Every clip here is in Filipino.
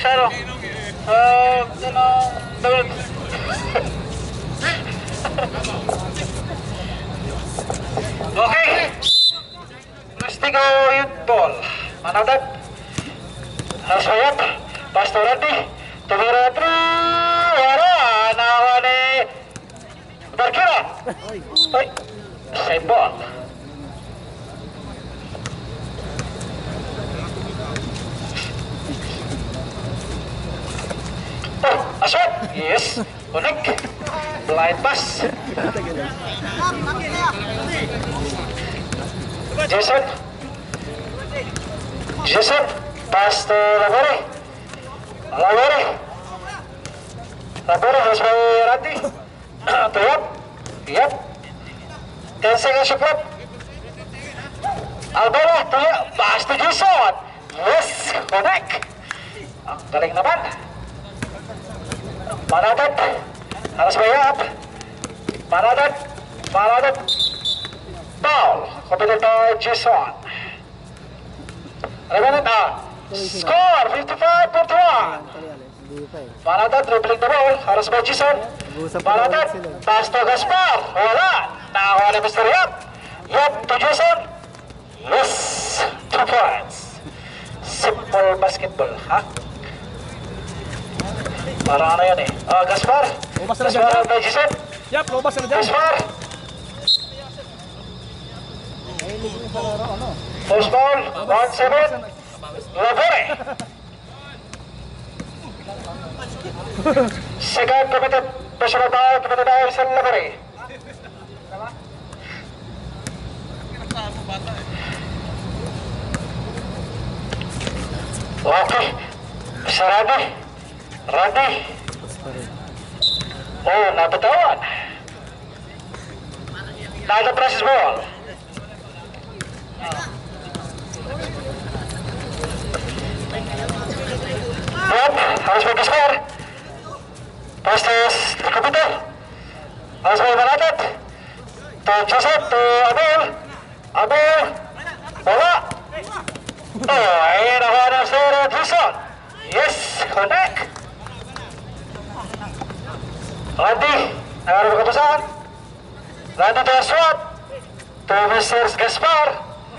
Masyado. Double. Okay. Lustigo yung ball. Manadat. Nasayat. Pastorati. Tumira 3. Wala. Nawa ni Barkira. Ay. Save ball. Oh, aswat. Yes. Unik. Blind pass. Jason, pass to Labore. Labore harus by Randy. To Yap. 10 seconds shot clock. Albero, to Yap. Pass to Jason. Yes, connect. Ang galing naman. Manadat. Harus by Yap. Manadat. Foul. Committed by Jason. Score 55-41. Manadat dribbling the ball. Harus by Jason. Manadat. Pass to Gaspar. Wala. Nakakuha ni Mr. Yap. Yap to Jason. Yes. 2 points. Simple basketball. Ha? Parang ano yan eh. Gaspar. Gaspar by Jason. Yap, lobas na dyan. Gaspar. First ball, 1-7. Labore. Second committed, personal foul, committed by San Labore. Okay. Sa Randy. Oh, napatawan. Now the press ball. Yap, harus bergeser. Pastos komputer. Harus Manadat. To Joseph, to Abel. Bola. Oh, ini nakuha ng Sir Jason. Yes, connect. Randy, nakaroon kapasahan. Randy to swat. To Mr. Gaspar.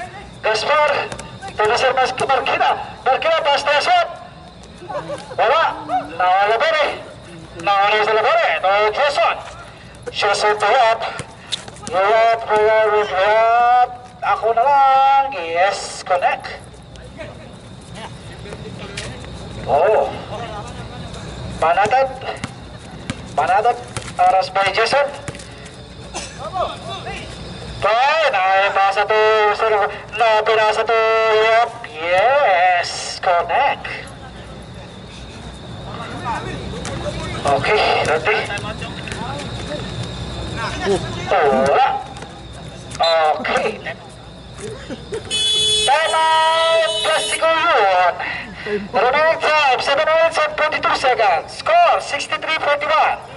To Mr. Marquina. Marquina, pass to swat. Wala. Labore. Mr. Labore. To Jason. Jason to Yap. Yap. Ako na lang. Yes, connect. Oh. Manadat. Aras by Jason. Fine. Ay, pasa to Mr. Pinasa to Yap. Yes, connect. Okay, ready? Wala. Okay. Time out! Plastic yun. Remaining time, 7 minutes and 22 seconds. Score, 63-41.